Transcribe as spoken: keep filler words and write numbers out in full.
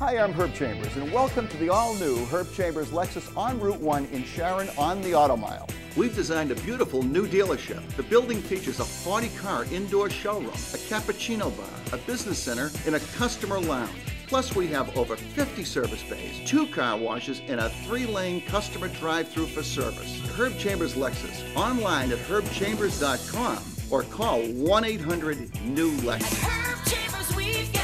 Hi, I'm Herb Chambers, and welcome to the all-new Herb Chambers Lexus on Route one in Sharon on the Auto Mile. We've designed a beautiful new dealership. The building features a forty car indoor showroom, a cappuccino bar, a business center, and a customer lounge. Plus, we have over fifty service bays, two car washes, and a three-lane customer drive-through for service. Herb Chambers Lexus, online at herb chambers dot com or call one eight hundred new Lexus. At Herb Chambers, we've got